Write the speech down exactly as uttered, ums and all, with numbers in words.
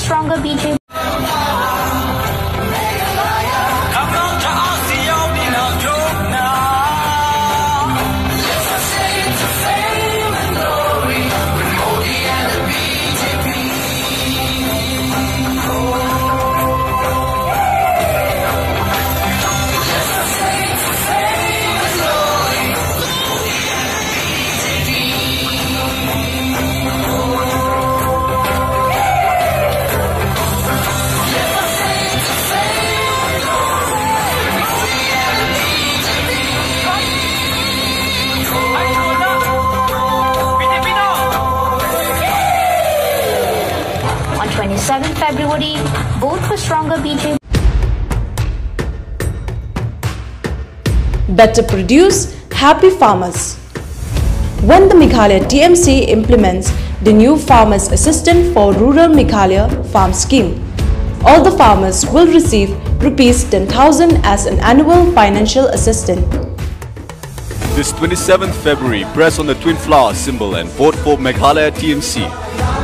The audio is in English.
stronger B J P. twenty-seventh February, vote for stronger B J P. Better produce, happy farmers. When the Meghalaya T M C implements the new Farmers Assistant for Rural Meghalaya Farm Scheme, all the farmers will receive rupees ten thousand as an annual financial assistance. This twenty-seventh February, press on the twin flower symbol and vote for Meghalaya T M C.